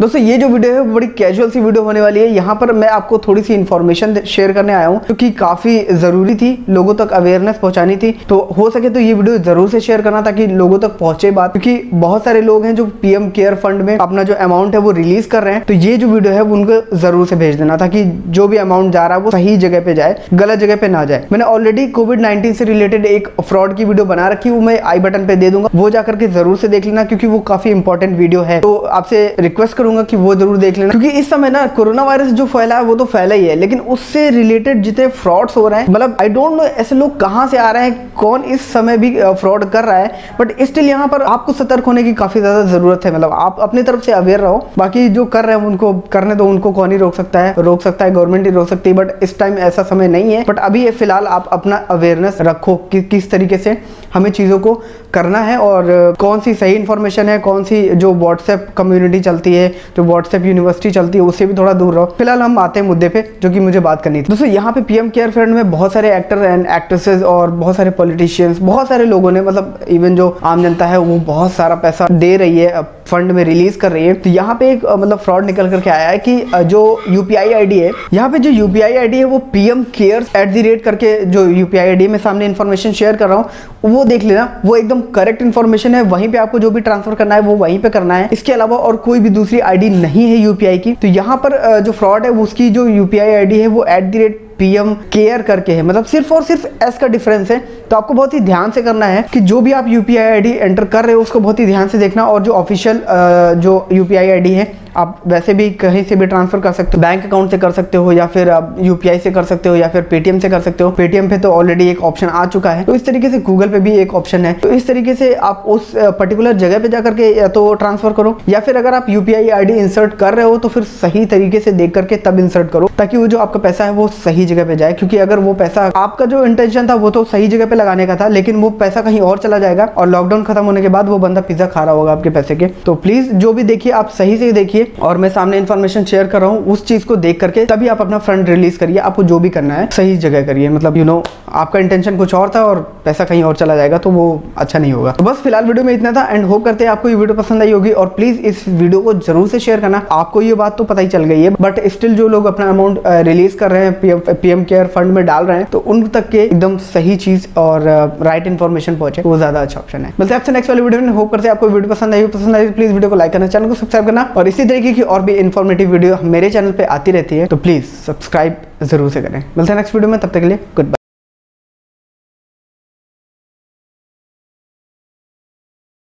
दोस्तों ये जो वीडियो है वो बड़ी कैजुअल सी वीडियो होने वाली है। यहाँ पर मैं आपको थोड़ी सी इन्फॉर्मेशन शेयर करने आया हूँ क्योंकि काफी जरूरी थी, लोगों तक अवेयरनेस पहुंचानी थी। तो हो सके तो ये वीडियो जरूर से शेयर करना ताकि लोगों तक पहुंचे बात, क्योंकि बहुत सारे लोग हैं जो पीएम केयर फंड में अपना जो अमाउंट है वो रिलीज कर रहे हैं। तो ये जो वीडियो है उनको जरूर से भेज देना ताकि जो भी अमाउंट जा रहा है वो सही जगह पे जाए, गलत जगह पे ना जाए। मैंने ऑलरेडी कोविड-19 से रिलेटेड एक फ्रॉड की वीडियो बना रखी, वो मैं आई बटन पे दे दूंगा, वो जाकर के जरूर से देख लेना क्योंकि वो काफी इंपॉर्टेंट वीडियो है। तो आपसे रिक्वेस्ट करूंगा कि वो जरूर देख लेना, क्योंकि इस समय ना कोरोना वायरस जो फैला है वो तो फैला ही है, लेकिन उससे रिलेटेड जितने फ्रॉड्स हो रहे हैं, मतलब आई डोंट नो ऐसे लोग कहां से आ रहे हैं, कौन इस समय भी फ्रॉड कर रहा है, बट स्टिल यहाँ पर आपको सतर्क होने की काफी ज्यादा जरूरत है। मतलब आप अपनी तरफ से अवेयर रहो, बाकी जो कर रहे हैं उनको करने दो, उनको कौन ही रोक सकता है, गवर्नमेंट ही रोक सकती है, बट इस टाइम ऐसा समय नहीं है। बट अभी फिलहाल आप अपना अवेयरनेस रखो कि किस तरीके से हमें चीजों को करना है और कौन सी सही इंफॉर्मेशन है, कौन सी जो व्हाट्सएप कम्युनिटी चलती है, जो व्हाट्सएप यूनिवर्सिटी चलती है, उससे भी थोड़ा दूर रहो। फिलहाल हम आते हैं मुद्दे पे जो कि मुझे बात करनी थी। दोस्तों यहाँ पे पीएम केयर फंड में बहुत सारे एक्टर एंड एक्ट्रेसेस और बहुत सारे पॉलिटिशियंस, बहुत सारे लोगों ने, मतलब इवन जो आम जनता है वो बहुत सारा पैसा दे रही है, फंड में रिलीज कर रही है। तो यहाँ पे एक मतलब फ्रॉड निकल करके आया है कि जो यूपीआई आईडी है, यहाँ पे जो यूपीआई आईडी है वो पीएम केयर्स @ करके जो यूपीआई आईडी मैं सामने इन्फॉर्मेशन शेयर कर रहा हूँ वो देख लेना, वो एकदम करेक्ट इन्फॉर्मेशन है। वहीं पे आपको जो भी ट्रांसफर करना है वो वहीं पे करना है, इसके अलावा और कोई भी दूसरी आईडी नहीं है यूपीआई की। तो यहाँ पर जो फ्रॉड है उसकी जो यूपीआई आईडी है वो @ पीएम केयर करके है, मतलब सिर्फ और सिर्फ एस का डिफरेंस है। तो आपको बहुत ही ध्यान से करना है कि जो भी आप यूपीआई आईडी एंटर कर रहे हो उसको बहुत ही ध्यान से देखना, और जो ऑफिशियल जो यूपीआई आईडी है आप वैसे भी कहीं से भी ट्रांसफर कर सकते हो, बैंक अकाउंट से कर सकते हो या फिर आप यूपीआई से कर सकते हो या फिर पेटीएम से कर सकते हो। पेटीएम पे तो ऑलरेडी एक ऑप्शन आ चुका है, तो इस तरीके से गूगल पे भी एक ऑप्शन है। तो इस तरीके से आप उस पर्टिकुलर जगह पे जाकर के या तो ट्रांसफर करो, या फिर अगर आप यूपीआई आईडी इंसर्ट कर रहे हो तो फिर सही तरीके से देख करके तब इंसर्ट करो ताकि वो जो आपका पैसा है वो सही जगह पे जाए। क्योंकि अगर वो पैसा, आपका जो इंटेंशन था वो तो सही जगह पे लगाने का था, लेकिन वो पैसा कहीं और चला जाएगा और लॉकडाउन खत्म होने के बाद वो बंदा पिज्जा खा रहा होगा आपके पैसे के। तो प्लीज जो भी देखिए आप सही से देखिए, और मैं सामने इन्फॉर्मेशन शेयर कर रहा हूँ उस चीज को देख करके तभी आप अपना फंड रिलीज करिए। आपको जो भी करना है सही जगह करिए, मतलब आपका इंटेंशन कुछ और था और पैसा कहीं और चला जाएगा तो वो अच्छा नहीं होगा। तो बस फिलहाल वीडियो में इतना था एंड होप करते हैं आपको ये वीडियो पसंद आई होगी, और प्लीज इस वीडियो को जरूर से शेयर करना। आपको ये बात तो पता ही चल गई है, बट स्टिल जो लोग अपना अमाउंट रिलीज कर रहे हैं पीएम केयर फंड में डाल रहे हैं, तो उन तक के एकदम सही चीज और राइट इन्फॉर्मेशन पहुंचे, वो ज्यादा अच्छा ऑप्शन है। मिलते हैं आपसे नेक्स्ट वाली वीडियो में। होप करते हैं आपको वीडियो पसंद आई प्लीज वीडियो को लाइक करना, चैनल को सब्सक्राइब करना, और इसी तरीके की और भी इन्फॉर्मेटिव वीडियो मेरे चैनल पे आती रहती है, तो प्लीज सब्सक्राइब जरूर से करें। मिलते हैं नेक्स्ट वीडियो में, तब तक के लिए गुड बाय।